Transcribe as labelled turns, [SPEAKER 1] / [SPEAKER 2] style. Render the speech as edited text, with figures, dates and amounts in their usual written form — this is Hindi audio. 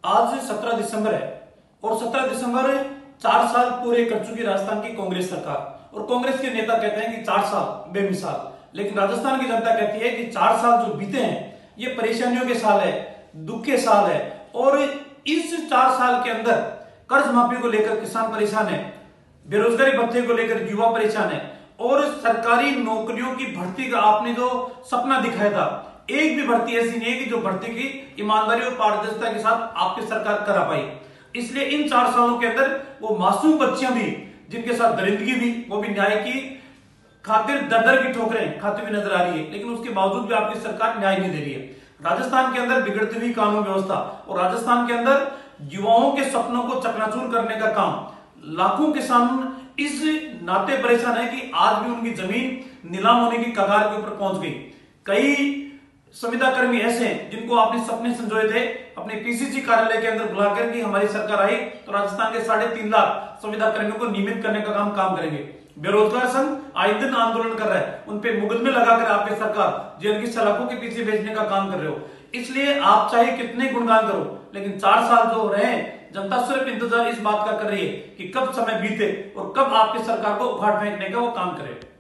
[SPEAKER 1] आज 17 दिसंबर है और 17 दिसंबर 4 साल पूरे कर चुकी राजस्थान की कांग्रेस सरकार। और कांग्रेस के नेता कहते हैं कि 4 साल बेमिसाल, लेकिन राजस्थान की जनता कहती है कि 4 साल जो बीते हैं ये परेशानियों के साल है, दुख के साल है। और इस 4 साल के अंदर कर्ज माफी को लेकर किसान परेशान है, बेरोजगारी भत्ते को लेकर युवा परेशान है, और सरकारी नौकरियों की भर्ती का आपने जो सपना दिखाया था, एक भी भर्ती ऐसी नहीं है कि जो भर्ती की ईमानदारी और पारदर्शिता के साथ आपकी सरकार करा पाई। इसलिए इन 4 सालों के अंदर वो मासूम बच्चियां भी, जिनके साथ दरिंदगी भी, वो भी न्याय की खातिर दर दर की ठोकरें खाती हुई नजर आ रही है, लेकिन उसके बावजूद भी आपकी सरकार न्याय नहीं दे रही है। राजस्थान के अंदर बिगड़ती हुई कानून व्यवस्था और राजस्थान के अंदर युवाओं के सपनों को चकनाचूर करने का काम, लाखों किसान इस नाते परेशान है कि आज भी उनकी जमीन नीलाम होने की कगार के ऊपर पहुंच गई। कई संविदा कर्मी ऐसे हैं जिनको आपने सपने संजोए थे अपने पीसीसी कार्यालय के अंदर बुलाकर कि हमारी सरकार आई तो राजस्थान के 3.5 लाख संविदा कर्मियों को नियमित करने का काम करेंगे। बेरोजगार संघ आए दिन आंदोलन कर रहा है, उन पे मुकदमे लगाकर आपकी सरकार जेल की सलाखों के पीछे भेजने का काम कर रहे हो। इसलिए आप चाहे कितने गुणगान करो, लेकिन 4 साल जो रहे, जनता सिर्फ इंतजार इस बात का कर रही है कि कब समय बीते और कब आपकी सरकार को उखाड़ फेंकने का वो काम करे।